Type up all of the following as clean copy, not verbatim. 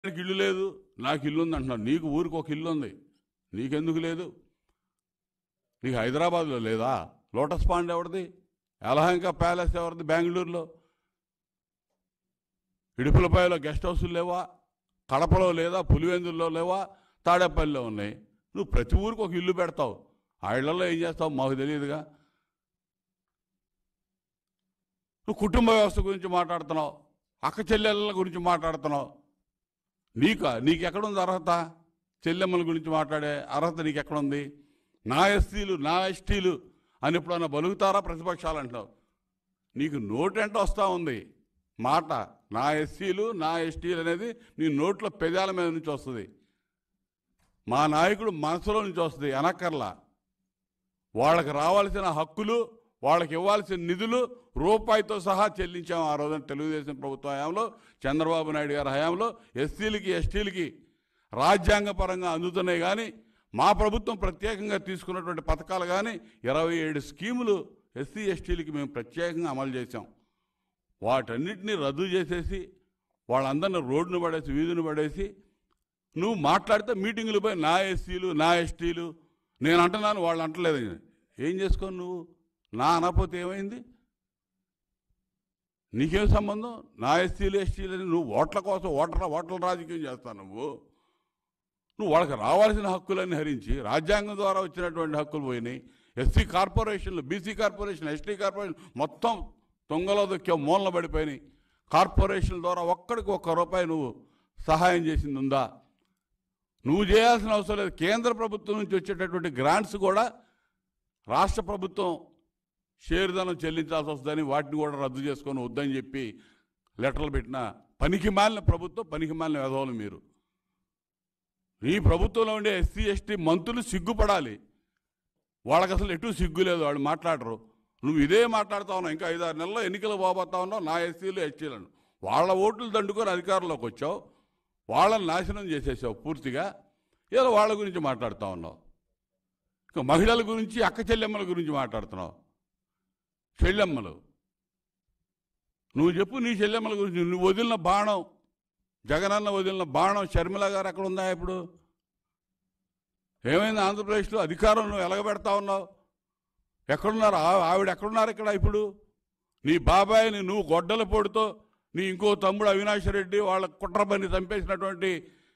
ఇల్లు లేదు, నాకు ఇల్లు ఉంది అంటున్నావు. నీకు ఊరికి ఒక ఇల్లు ఉంది, నీకెందుకు లేదు? నీకు హైదరాబాద్లో లేదా? లోటస్ పాండ్ ఎవరిది? యలహంక ప్యాలెస్ ఎవరిది? బెంగళూరులో. ఇడుపులపాయలో గెస్ట్ హౌస్లు లేవా? కడపలో లేదా? పులివెందుల్లో లేవా? తాడేపల్లిలో ఉన్నాయి. నువ్వు ప్రతి ఊరికి ఒక ఇల్లు పెడతావు. ఆ ఇళ్లలో ఏం చేస్తావు మాకు తెలియదుగా. నువ్వు కుటుంబ వ్యవస్థ గురించి మాట్లాడుతున్నావు, అక్క చెల్లెళ్ళ గురించి మాట్లాడుతున్నావు. నీకెక్కడుంది అర్హత? చెల్లెమ్మల గురించి మాట్లాడే అర్హత నీకెక్కడుంది? నా ఎస్సీలు, నా ఎస్టీలు అని ఎప్పుడన్నా బలుగుతారా ప్రతిపక్షాలు అంటావు? నీకు నోటంట వస్తూ ఉంది మాట. నా ఎస్సీలు, నా ఎస్టీలు అనేది నీ నోట్లో పెదాల మీద నుంచి వస్తుంది. మా నాయకుడు మనసులో నుంచి వస్తుంది, అనక్కర్లా. వాళ్ళకి రావాల్సిన హక్కులు, వాళ్ళకి ఇవ్వాల్సిన నిధులు రూపాయితో సహా చెల్లించాము ఆ రోజున తెలుగుదేశం ప్రభుత్వ హయాంలో, చంద్రబాబు నాయుడు గారి హయాంలో. ఎస్సీలకి, ఎస్టీలకి రాజ్యాంగపరంగా అందుతున్నాయి. కానీ మా ప్రభుత్వం ప్రత్యేకంగా తీసుకున్నటువంటి పథకాలు కానీ 27 స్కీములు ఎస్సీ ఎస్టీలకి మేము ప్రత్యేకంగా అమలు చేశాం. వాటన్నిటినీ రద్దు చేసేసి వాళ్ళందరినీ రోడ్డును పడేసి, వీధిని పడేసి నువ్వు మాట్లాడితే మీటింగులు పోయి నా ఎస్సీలు, నా ఎస్టీలు నేను అంటున్నాను, వాళ్ళు అంటలేదు. ఏం చేసుకోను నువ్వు? నా అనకపోతే ఏమైంది? నీకేం సంబంధం? నా ఎస్సీలు, ఎస్టీలు అని నువ్వు ఓట్ల కోసం ఓట్ల రాజకీయం చేస్తావు. నువ్వు వాళ్ళకి రావాల్సిన హక్కులన్నీ హరించి రాజ్యాంగం ద్వారా వచ్చినటువంటి హక్కులు పోయినాయి. ఎస్సీ కార్పొరేషన్లు, బీసీ కార్పొరేషన్, ఎస్టీ కార్పొరేషన్ మొత్తం తొంగలో దొక్కే మూలన పడిపోయినాయి. కార్పొరేషన్ల ద్వారా ఒక్కడికి ₹1 నువ్వు సహాయం చేసింది ఉందా? నువ్వు చేయాల్సిన అవసరం లేదు. కేంద్ర ప్రభుత్వం నుంచి వచ్చేటటువంటి గ్రాంట్స్ కూడా రాష్ట్ర ప్రభుత్వం షేర్ధనం చెల్లించాల్సి వస్తుందని వాటిని కూడా రద్దు చేసుకొని వద్దని చెప్పి లెటర్లు పెట్టిన పనికి మాలిన ప్రభుత్వం, పనికి మాలిన వెధవలు మీరు. నీ ప్రభుత్వంలో ఉండే ఎస్సీ ఎస్టీ మంత్రులు సిగ్గుపడాలి. వాళ్ళకి అసలు ఎటు సిగ్గు లేదు, వాళ్ళు మాట్లాడరు. నువ్వు ఇదే మాట్లాడుతా ఉన్నావు. ఇంకా 5-6 నెలల్లో ఎన్నికలు పోబోతా ఉన్నావు. నా ఎస్సీలు, ఎస్టీలను వాళ్ళ ఓట్లు దండుకొని అధికారంలోకి వచ్చావు, వాళ్ళని నాశనం చేసేసావు పూర్తిగా. ఏదో వాళ్ళ గురించి మాట్లాడుతూ ఉన్నావు. ఇంకా మహిళల గురించి, అక్క చెల్లెమ్మల గురించి మాట్లాడుతున్నావు. చెల్లెమ్మలు నువ్వు చెప్పు, నీ చెల్లెమ్మల గురించి. నువ్వు వదిలిన బాణం, జగనన్న వదిలిన బాణం షర్మిల గారు ఎక్కడ ఉందా ఇప్పుడు? ఏమైంది ఆంధ్రప్రదేశ్లో? అధికారం నువ్వు ఎలగబెడతా ఉన్నావు. ఎక్కడున్నారు ఆవిడ? ఎక్కడున్నారు ఇక్కడ ఇప్పుడు? నీ బాబాయిని నువ్వు గొడ్డల పొడితో, నీ ఇంకో తమ్ముడు అవినాష్ రెడ్డి వాళ్ళ కుట్రబన్ని చంపేసినటువంటి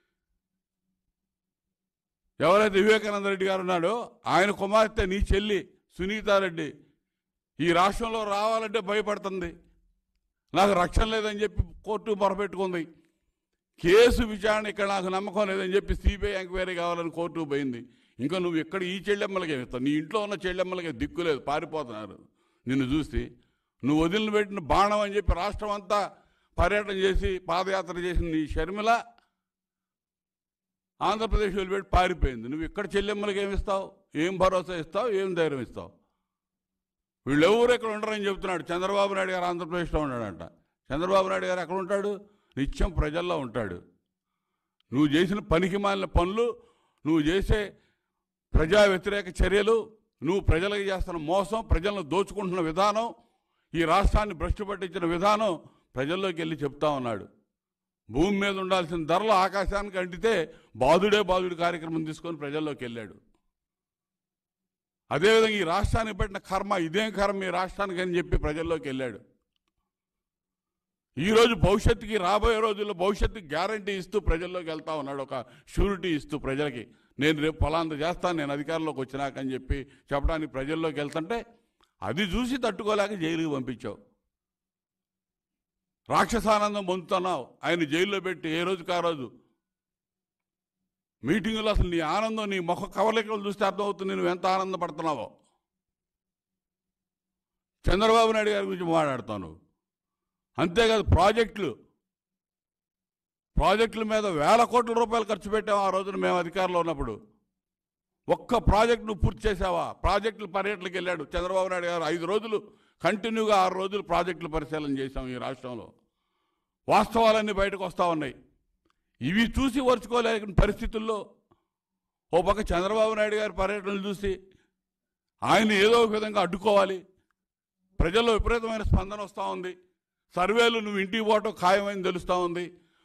ఎవరైతే వివేకానంద రెడ్డి గారు ఉన్నాడో ఆయన కుమార్తె నీ చెల్లి సునీతారెడ్డి ఈ రాష్ట్రంలో రావాలంటే భయపడుతుంది. నాకు రక్షణ లేదని చెప్పి కోర్టు మొరపెట్టుకుంది. కేసు విచారణ ఇక్కడ నాకు నమ్మకం లేదని చెప్పి సిబిఐ ఎంక్వైరీ కావాలని కోర్టుకు పోయింది. ఇంకా నువ్వు ఇక్కడ ఈ చెల్లెమ్మలకి ఏమిస్తావు? నీ ఇంట్లో ఉన్న చెల్లెమ్మలకి దిక్కు లేదు, పారిపోతున్నారు నిన్ను చూసి. నువ్వు వదిలిపెట్టిన బాణం అని చెప్పి రాష్ట్రం అంతా పర్యటన చేసి పాదయాత్ర చేసిన నీ షర్మిల ఆంధ్రప్రదేశ్ వదిలిపెట్టి పారిపోయింది. నువ్వు ఇక్కడ చెల్లెమ్మలకి ఏమిస్తావు? ఏం భరోసా ఇస్తావు? ఏం ధైర్యం ఇస్తావు? వీళ్ళెవరు ఎక్కడ ఉండరని చెప్తున్నాడు. చంద్రబాబు నాయుడు గారు ఆంధ్రప్రదేశ్లో ఉన్నాడంట. చంద్రబాబు నాయుడు గారు ఎక్కడ ఉంటాడు? నిత్యం ప్రజల్లో ఉంటాడు. నువ్వు చేసిన పనికి మాలిన పనులు, నువ్వు చేసే ప్రజా వ్యతిరేక చర్యలు, నువ్వు ప్రజలకు చేస్తున్న మోసం, ప్రజలను దోచుకుంటున్న విధానం, ఈ రాష్ట్రాన్ని భ్రష్టు పట్టించిన విధానం ప్రజల్లోకి వెళ్ళి చెప్తా ఉన్నాడు. భూమి మీద ఉండాల్సిన ధరలు ఆకాశానికి అంటితే బాధుడే బాధుడు కార్యక్రమం తీసుకొని ప్రజల్లోకి వెళ్ళాడు. అదేవిధంగా ఈ రాష్ట్రానికి పెట్టిన కర్మ, ఇదేం కర్మ ఈ రాష్ట్రానికి అని చెప్పి ప్రజల్లోకి వెళ్ళాడు. ఈరోజు భవిష్యత్తుకి, రాబోయే రోజుల్లో భవిష్యత్తుకి గ్యారంటీ ఇస్తూ ప్రజల్లోకి వెళ్తా ఉన్నాడు. ఒక షూరిటీ ఇస్తూ ప్రజలకి, నేను రేపు ఫలాంత చేస్తాను నేను అధికారంలోకి వచ్చినాకని చెప్పి చెప్పడానికి ప్రజల్లోకి వెళ్తుంటే అది చూసి తట్టుకోలేక జైలుకి పంపించావు. రాక్షసానందం పొందుతున్నావు ఆయన జైల్లో పెట్టి. ఏ రోజుకి ఆ రోజు మీటింగులో అసలు నీ ఆనందం, నీ ముఖ కవలికలు చూస్తే అర్థమవుతుంది నువ్వు ఎంత ఆనందపడుతున్నావో. చంద్రబాబు నాయుడు గారి గురించి మాట్లాడుతావు. అంతేకాదు ప్రాజెక్టుల మీద ₹1,000 కోట్ల ఖర్చు పెట్టాము ఆ రోజున మేము అధికారంలో ఉన్నప్పుడు. ఒక్క ప్రాజెక్టు నువ్వు పూర్తి చేసావా? ప్రాజెక్టుల పర్యటనకి వెళ్ళాడు చంద్రబాబు నాయుడు గారు. 5 రోజులు కంటిన్యూగా 6 రోజులు ప్రాజెక్టుల పరిశీలన చేశాం ఈ రాష్ట్రంలో. వాస్తవాలన్నీ బయటకు వస్తూ ఉన్నాయి. ఇవి చూసి ఓర్చుకోలేని పరిస్థితుల్లో ఓ పక్క చంద్రబాబు నాయుడు గారి పర్యటనలు చూసి ఆయన ఏదో ఒక విధంగా అడ్డుకోవాలి. ప్రజల్లో విపరీతమైన స్పందన వస్తూ ఉంది. సర్వేలు నువ్వు ఇంటికి పోవటం ఖాయమని తెలుస్తూ ఉంది.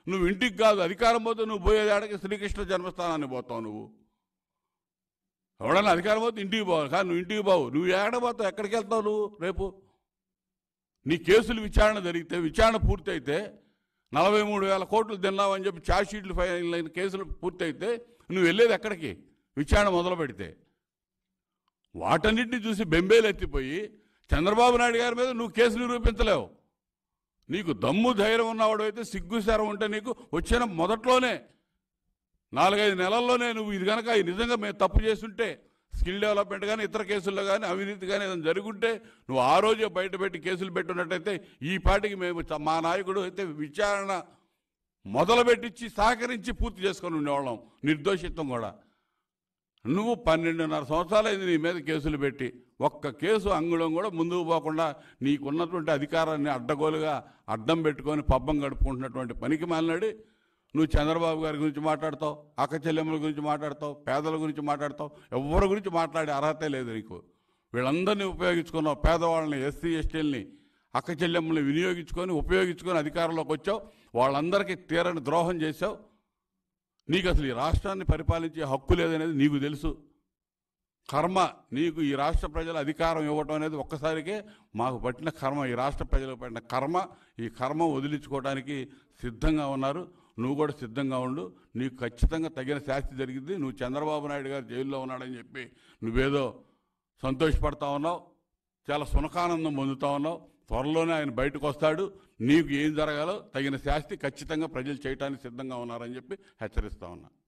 నువ్వు ఇంటికి కాదు, అధికారం పోతే నువ్వు పోయేది ఆడకి శ్రీకృష్ణ జన్మస్థానాన్ని పోతావు. నువ్వు ఎవడన్నా అధికారం పోతే ఇంటికి పోవాలి, కానీ నువ్వు ఇంటికి పోవు. నువ్వు ఏడబోతావు, ఎక్కడికి వెళ్తావు నువ్వు? రేపు నీ కేసులు విచారణ జరిగితే, విచారణ పూర్తయితే 43,000 కోట్లు తిన్నావని చెప్పి ఛార్జ్ షీట్లు ఫైల్ అయిన కేసులు పూర్తయితే నువ్వు వెళ్ళేది ఎక్కడికి? విచారణ మొదలు పెడితే వాటన్నిటిని చూసి బెంబేలు ఎత్తిపోయి చంద్రబాబు నాయుడు గారి మీద నువ్వు కేసు నిరూపించలేవు. నీకు దమ్ము ధైర్యం ఉన్నవాడు అయితే, సిగ్గుసారం ఉంటే నీకు వచ్చిన మొదట్లోనే 4-5 నెలల్లోనే నువ్వు ఇది కనుక నిజంగా మేము తప్పు చేస్తుంటే, స్కిల్ డెవలప్మెంట్ కానీ ఇతర కేసుల్లో కానీ అవినీతి కానీ ఏదైనా జరుగుంటే నువ్వు ఆ రోజే బయటపెట్టి కేసులు పెట్టున్నట్టయితే ఈ పార్టీకి మేము మా నాయకుడు అయితే విచారణ మొదలుపెట్టించి సహకరించి పూర్తి చేసుకొని ఉండేవాళ్ళం, నిర్దోషిత్వం కూడా. నువ్వు 12.5 సంవత్సరాలైంది నీ మీద కేసులు పెట్టి, ఒక్క కేసు అంగుళం కూడా ముందుకు పోకుండా నీకున్నటువంటి అధికారాన్ని అడ్డగోలుగా అడ్డం పెట్టుకొని పబ్బం గడుపుకుంటున్నటువంటి పనికి మాలినాడు. నువ్వు చంద్రబాబు గారి గురించి మాట్లాడతావు, అక్క చెల్లెమ్మల గురించి మాట్లాడతావు, పేదల గురించి మాట్లాడతావు. ఎవరి గురించి మాట్లాడే అర్హతే లేదు నీకు. వీళ్ళందరినీ ఉపయోగించుకున్నావు, పేదవాళ్ళని, ఎస్సీ ఎస్టీలని, అక్క చెల్లెమ్మల్ని ఉపయోగించుకొని అధికారంలోకి వచ్చావు. వాళ్ళందరికీ తీరని ద్రోహం చేశావు. నీకు అసలు ఈ రాష్ట్రాన్ని పరిపాలించే హక్కు లేదనేది నీకు తెలుసు. కర్మ నీకు ఈ రాష్ట్ర ప్రజల అధికారం ఇవ్వటం అనేది ఒక్కసారికే మాకు పట్టిన కర్మ, ఈ రాష్ట్ర ప్రజలకు పట్టిన కర్మ. ఈ కర్మ వదిలించుకోవడానికి సిద్ధంగా ఉన్నారు. నువ్వు కూడా సిద్ధంగా ఉండు. నీకు ఖచ్చితంగా తగిన శాస్తి జరిగింది. నువ్వు చంద్రబాబు నాయుడు గారు జైల్లో ఉన్నాడని చెప్పి నువ్వేదో సంతోషపడతా ఉన్నావు, చాలా సునకానందం పొందుతా ఉన్నావు. త్వరలోనే ఆయన బయటకు వస్తాడు. నీకు ఏం జరగాలో తగిన శాస్తి ఖచ్చితంగా ప్రజలు చేయడానికి సిద్ధంగా ఉన్నారని చెప్పి హెచ్చరిస్తా ఉన్నా.